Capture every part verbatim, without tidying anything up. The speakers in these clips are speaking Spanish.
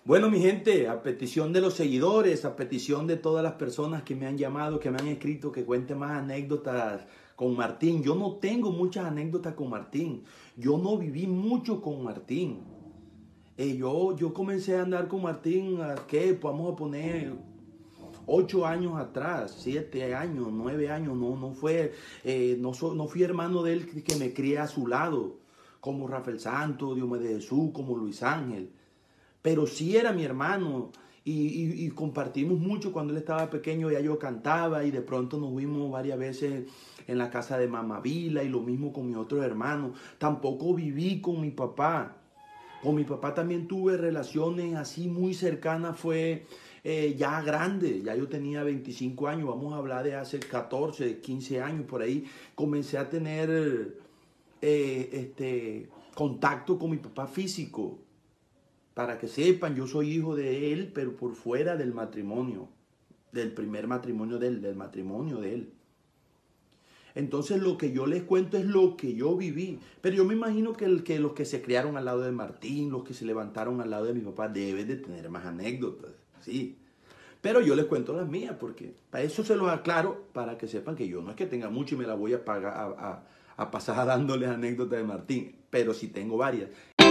Bueno, mi gente, a petición de los seguidores, a petición de todas las personas que me han llamado, que me han escrito, que cuente más anécdotas con Martín. Yo no tengo muchas anécdotas con Martín. Yo no viví mucho con Martín. Eh, yo, yo comencé a andar con Martín, ¿a qué? Vamos a poner ocho años atrás, siete años, nueve años. No, no fue, eh, no, so, no fui hermano de él que me crié a su lado, como Rafael Santos, Diomedes de Jesús, como Luis Ángel. Pero sí era mi hermano y, y, y compartimos mucho cuando él estaba pequeño. Ya yo cantaba y de pronto nos vimos varias veces en la casa de Mamá Vila y lo mismo con mi otro hermano. Tampoco viví con mi papá. Con mi papá también tuve relaciones así muy cercanas, fue eh, ya grande, ya yo tenía veinticinco años, vamos a hablar de hace catorce, quince años, por ahí comencé a tener eh, este, contacto con mi papá físico. Para que sepan, yo soy hijo de él, pero por fuera del matrimonio, del primer matrimonio de él, del matrimonio de él. Entonces lo que yo les cuento es lo que yo viví. Pero yo me imagino que, el, que los que se criaron al lado de Martín, los que se levantaron al lado de mi papá, deben de tener más anécdotas, sí. Pero yo les cuento las mías, porque para eso se los aclaro, para que sepan que yo no es que tenga mucho y me la voy a, pagar, a, a, a pasar dándoles anécdotas de Martín, pero sí tengo varias.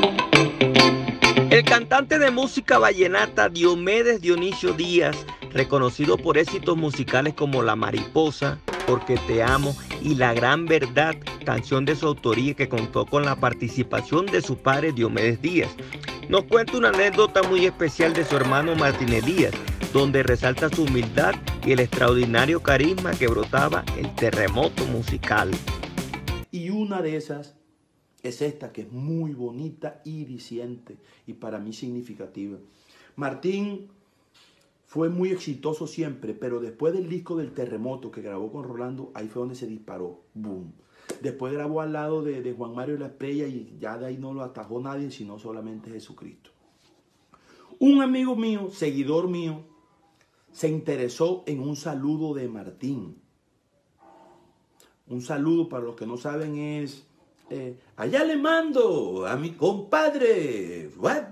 El cantante de música vallenata Diomedes Dionisio Díaz, reconocido por éxitos musicales como La Mariposa, Porque te amo y La Gran Verdad, canción de su autoría que contó con la participación de su padre Diomedes Díaz, nos cuenta una anécdota muy especial de su hermano Martínez Díaz, donde resalta su humildad y el extraordinario carisma que brotaba el terremoto musical. Y una de esas es esta, que es muy bonita y diciente y para mí significativa. Martín fue muy exitoso siempre, pero después del disco del Terremoto que grabó con Rolando, ahí fue donde se disparó. Boom. Después grabó al lado de, de Juan Mario La Estrella y ya de ahí no lo atajó nadie, sino solamente Jesucristo. Un amigo mío, seguidor mío, se interesó en un saludo de Martín. Un saludo, para los que no saben, es... Eh, allá le mando a mi compadre.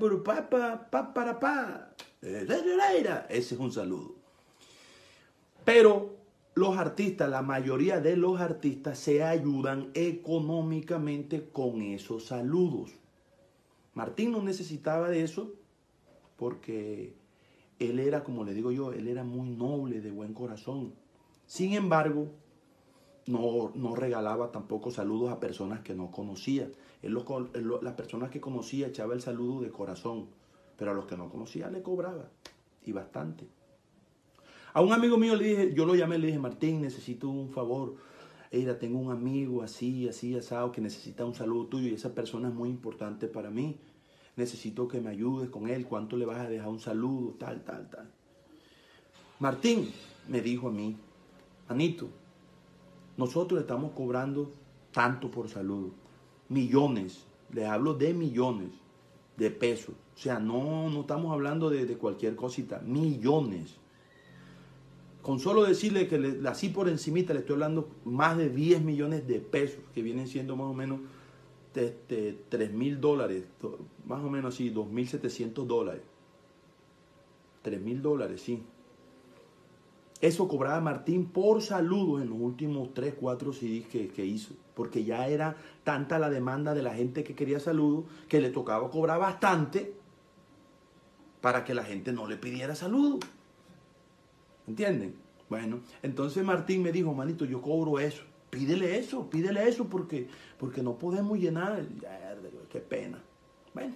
Ese es un saludo. Pero los artistas, la mayoría de los artistas se ayudan económicamente con esos saludos. Martín no necesitaba de eso porque él era, como le digo yo, él era muy noble, de buen corazón. Sin embargo, No, no regalaba tampoco saludos a personas que no conocía. Él los, él, las personas que conocía echaba el saludo de corazón, pero a los que no conocía le cobraba, y bastante. A un amigo mío le dije, yo lo llamé, le dije, Martín, necesito un favor. Mira, tengo un amigo así, así, asado, que necesita un saludo tuyo y esa persona es muy importante para mí. Necesito que me ayudes con él, ¿cuánto le vas a dejar un saludo? Tal, tal, tal. Martín me dijo a mí, Anito, nosotros le estamos cobrando tanto por saludo, millones, les hablo de millones de pesos. O sea, no, no estamos hablando de, de cualquier cosita, millones. Con solo decirle que le, así por encimita le estoy hablando más de diez millones de pesos, que vienen siendo más o menos de, de, tres mil dólares, más o menos así, dos mil setecientos dólares. tres mil dólares, sí. Eso cobraba Martín por saludos en los últimos tres, cuatro C Ds que, que hizo. Porque ya era tanta la demanda de la gente que quería saludos que le tocaba cobrar bastante para que la gente no le pidiera saludos. ¿Entienden? Bueno, entonces Martín me dijo, manito, yo cobro eso. Pídele eso, pídele eso porque, porque no podemos llenar. Qué pena. Bueno.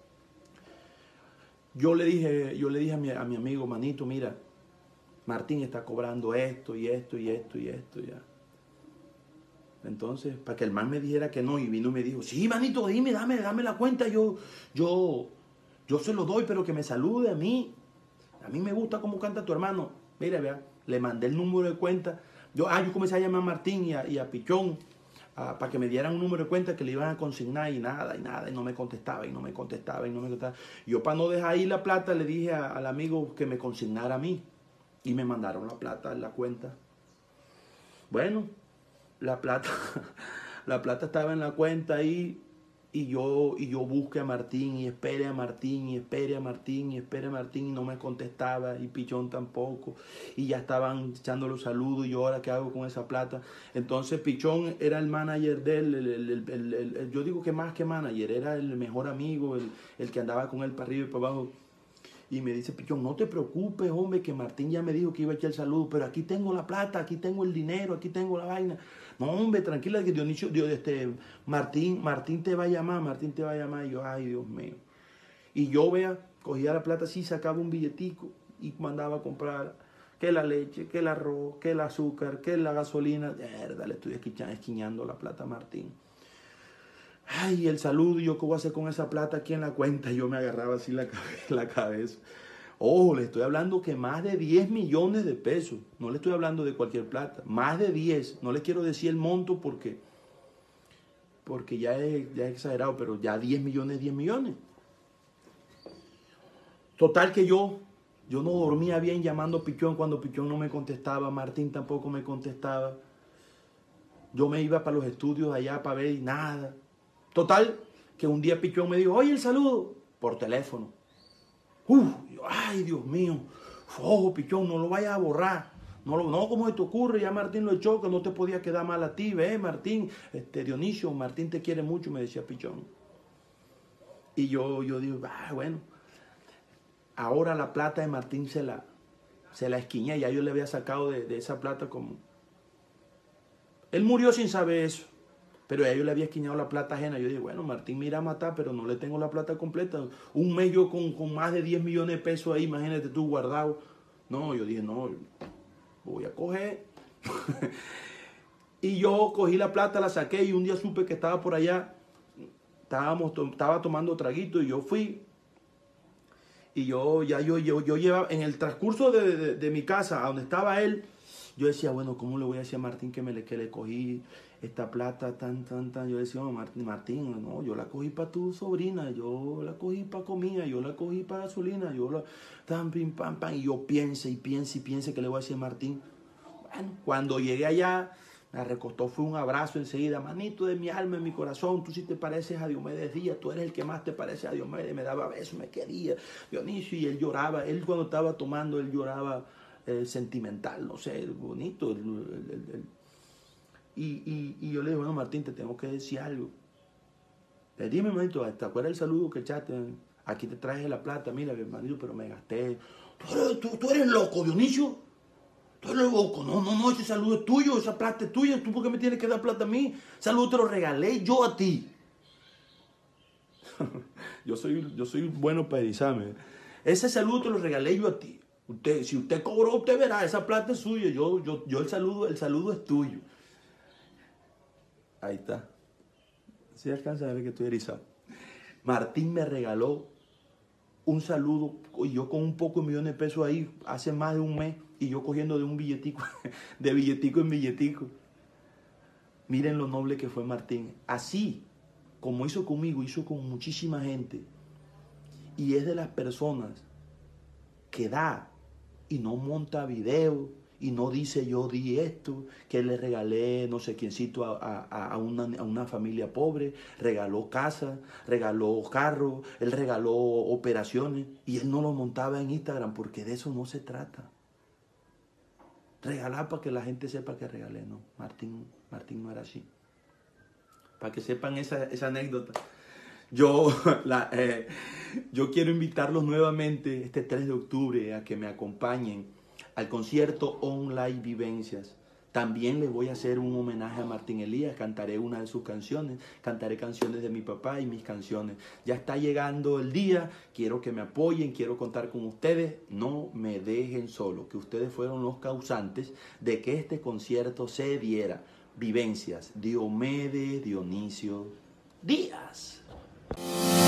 Yo le dije, yo le dije a mi, a mi amigo, manito, mira, Martín está cobrando esto y esto y esto y esto ya. Entonces, para que el man me dijera que no, y vino y me dijo, sí, manito, dime, dame, dame la cuenta, yo, yo, yo se lo doy, pero que me salude a mí. A mí me gusta cómo canta tu hermano. Mira, vea, le mandé el número de cuenta. Yo, ah, yo comencé a llamar a Martín y a, y a Pichón a, para que me dieran un número de cuenta que le iban a consignar y nada, y nada, y no me contestaba, y no me contestaba, y no me contestaba. Yo, para no dejar ahí la plata, le dije a, al amigo que me consignara a mí. Y me mandaron la plata en la cuenta. Bueno, la plata, la plata estaba en la cuenta ahí Y yo, y yo busqué a Martín y esperé a Martín y esperé a Martín y esperé a Martín y no me contestaba y Pichón tampoco. Y ya estaban echando los saludos y yo ahora qué hago con esa plata. Entonces Pichón era el manager de él, el, el, el, el, el, el, yo digo que más que manager, era el mejor amigo, el, el que andaba con él para arriba y para abajo. Y me dice Pichón, no te preocupes, hombre, que Martín ya me dijo que iba a echar el saludo, pero aquí tengo la plata, aquí tengo el dinero, aquí tengo la vaina. No, hombre, tranquila, que Dionisio, Dios, este, Martín, Martín te va a llamar, Martín te va a llamar. Y yo, ay, Dios mío. Y yo, vea, cogía la plata así, sacaba un billetico y mandaba a comprar que la leche, que el arroz, que el azúcar, que la gasolina. De verdad, le estoy esquiñando la plata a Martín. Ay, el saludo, ¿yo qué voy a hacer con esa plata aquí en la cuenta? Yo me agarraba así la, la cabeza. Ojo, le estoy hablando que más de diez millones de pesos. No le estoy hablando de cualquier plata. Más de diez. No le quiero decir el monto porque, porque ya es, ya es exagerado, pero ya diez millones, diez millones. Total que yo, yo no dormía bien llamando a Pichón cuando Pichón no me contestaba. Martín tampoco me contestaba. Yo me iba para los estudios allá para ver y nada. Total, que un día Pichón me dijo, oye, el saludo, por teléfono. Uf, ay, Dios mío, ojo, Pichón, no lo vayas a borrar. No, lo, no, ¿cómo se te ocurre? Ya Martín lo echó, que no te podía quedar mal a ti, ve, Martín, este, Dionisio, Martín te quiere mucho, me decía Pichón. Y yo, yo digo, ah, bueno, ahora la plata de Martín se la, se la esquiñé, ya yo le había sacado de, de esa plata como... Él murió sin saber eso. Pero a ellos le había esquiñado la plata ajena. Yo dije, bueno, Martín me irá a matar, pero no le tengo la plata completa. Un mes yo con, con más de diez millones de pesos ahí, imagínate tú, guardado. No, yo dije, no, voy a coger. Y yo cogí la plata, la saqué y un día supe que estaba por allá. Estábamos, estaba tomando traguito y yo fui. Y yo ya yo, yo, yo llevaba, en el transcurso de, de, de mi casa, a donde estaba él, yo decía, bueno, ¿cómo le voy a decir a Martín que, me le, que le cogí esta plata tan, tan, tan? Yo decía, oh, Martín, Martín, no, yo la cogí para tu sobrina, yo la cogí para comida, yo la cogí para gasolina, yo la... Tan, pim, pam, pam, y yo piense y piense y piense que le voy a decir a Martín. Bueno, cuando llegué allá, me recostó, fue un abrazo enseguida. Manito de mi alma, de mi corazón, tú sí te pareces a Diomedes Díaz, tú eres el que más te parece a Diomedes. Me daba besos, me quería, Dionisio, y él lloraba. Él cuando estaba tomando, él lloraba eh, sentimental, no sé, bonito. El, el, el, el. Y, y, y yo le digo, bueno, Martín, te tengo que decir algo. Le dime, manito, ¿te acuerdas el saludo que echaste? Aquí te traje la plata, mira, mi hermanito, pero me gasté. ¿Tú eres, tú, tú eres loco, Dionisio? Tú eres loco, no, no, no, ese saludo es tuyo, esa plata es tuya, ¿tú por qué me tienes que dar plata a mí? Saludo te lo regalé yo a ti. yo, soy, yo soy bueno para erizarme. Ese saludo te lo regalé yo a ti. Usted, si usted cobró, usted verá, esa plata es suya, yo, yo, yo el saludo, el saludo es tuyo. Ahí está. Si alcanza a ver que estoy erizado. Martín me regaló un saludo, y yo con un poco de millones de pesos ahí, hace más de un mes, y yo cogiendo de un billetico, de billetico en billetico. Miren lo noble que fue Martín. Así como hizo conmigo, hizo con muchísima gente. Y es de las personas que da y no monta video y no dice yo di esto, que le regalé no sé quiéncito a, a, a, una, a una familia pobre, regaló casa, regaló carro, él regaló operaciones y él no lo montaba en Instagram porque de eso no se trata. Regalar para que la gente sepa que regalé, no. Martín, Martín no era así. Para que sepan esa, esa anécdota. Yo, la, eh, yo quiero invitarlos nuevamente este tres de octubre a que me acompañen al concierto Online Vivencias. También les voy a hacer un homenaje a Martín Elías, cantaré una de sus canciones, cantaré canciones de mi papá y mis canciones. Ya está llegando el día, quiero que me apoyen, quiero contar con ustedes, no me dejen solo, que ustedes fueron los causantes de que este concierto se diera. Vivencias, Diomedes Dionisio Díaz.